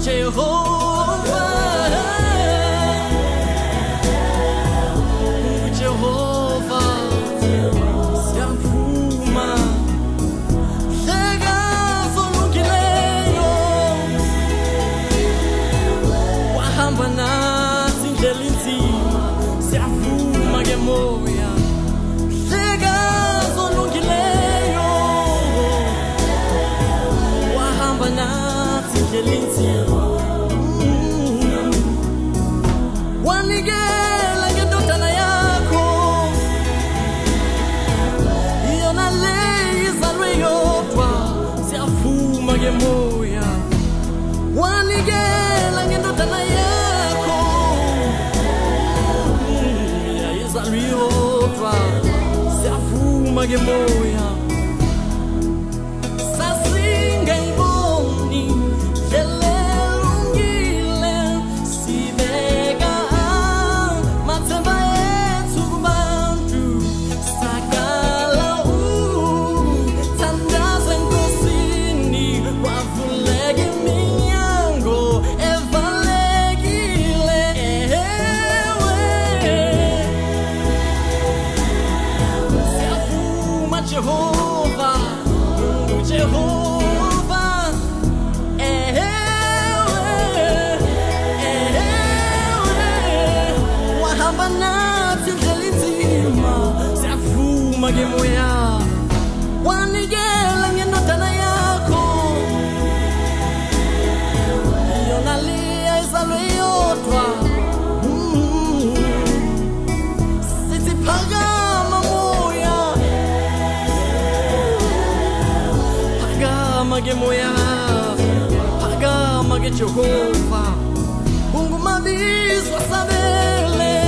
Jehovah, Mungu mabiswa sabele,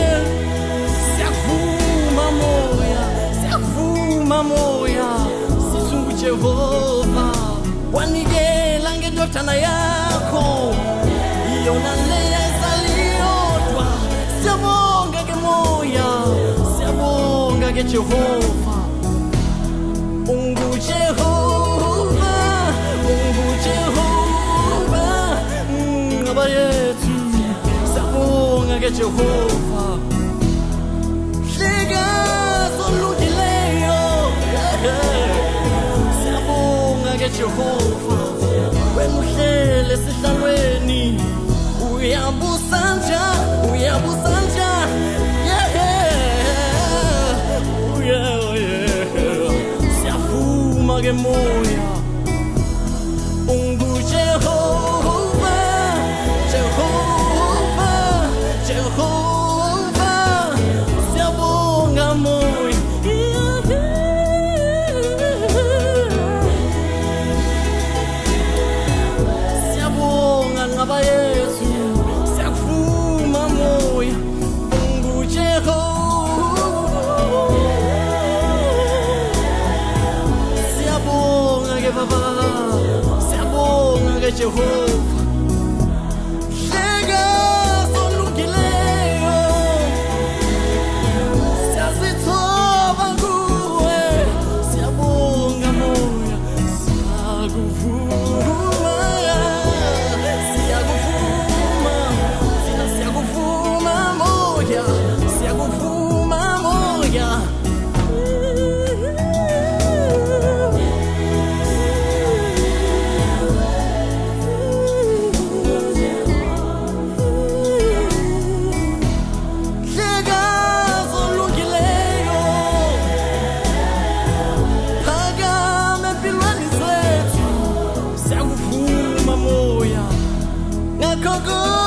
Syavuma moya, sisungu Jehovah, wanigela ngedotana yako, iyona leya zaliotwa, Syabonga ke moya, Syabonga ke Jehovah, Mungu Jehovah, Mungu Jehovah. Yetu Syabonga ke Jehovah Hleka solukileyo Syabonga ke Jehovah Wemuhlele sihlalweni uyabusanja Syavuma ke moya Ungu Jehovah Jehovah, Syabonga moy, Syabonga ngaba Yesu, Syavuma moy, Ungu Jehovah, Syabonga ke Baba, Syabonga ke Jehovah. Go